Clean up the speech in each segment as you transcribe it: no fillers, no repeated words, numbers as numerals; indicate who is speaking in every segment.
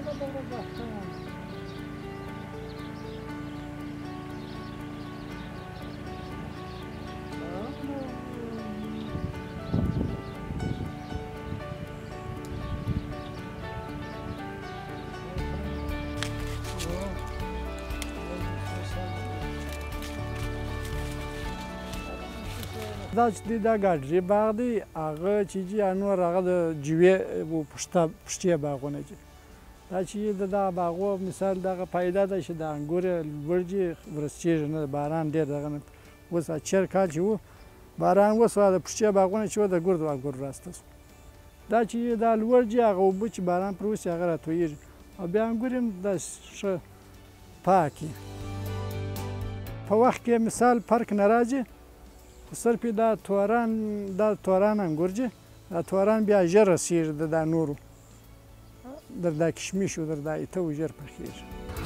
Speaker 1: دا چې دی دا ګاډري باغ دی هغه چې دي نور هغه د جوې پشتې باغونه دي دا چې د دغه باغو مثال دغه پیدا ده چې د انګور لوړ دي ورسېږي نه باران ډېر دغه نه اوس چېر کال چې و باران وسو د پشتې باغونه چې و د ګرد انګور راسته سو دا چې دا لوړ دي هغه اوبه چې باران پر وسي هغه راتویږي او بیا انګور هم داسې ښه پاکي په وخت کې مثال فرق نه راځي صرف دا توران انګور دي دا توران بیا ژر رسېږي د دا نورو در دا کشمیش و در دا ایته و ژر پخېږي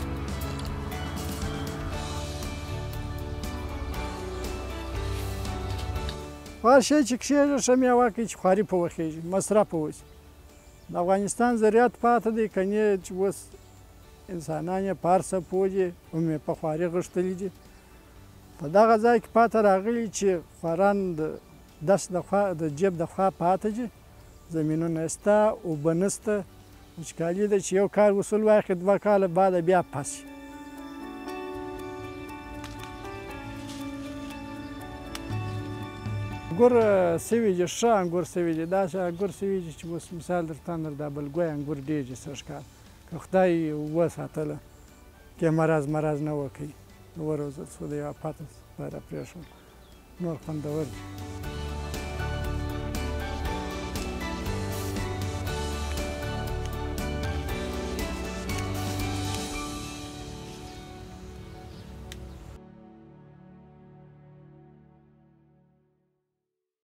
Speaker 1: هر شی چې کښېږي ښه میوه کوي چې خواري په وخېږي مصرف وشي د افغانستان زراعت پاته دی کنې چې اوس انسانان یې په هر څه پوه دي هم یې په خواري غښتلي دي په دغه ځای کې پاته راغلي چې خواران د دست د جیب د خوا پاته دي زمینونه شته اوبه نشته وچکالي ده چې یو کال وصول واخلي 2 کاله بعد بیا پاسي انګور سوي دي ښه انګور سوي دي داسې انګور سوي دي چې اوس مثال درته دا بلګوی انګور ډېر دي سږکال که خدای وساتله کې مرض نه وکړي وروزل سو د یوه پاته سپاره پرېښول نور خوندور دي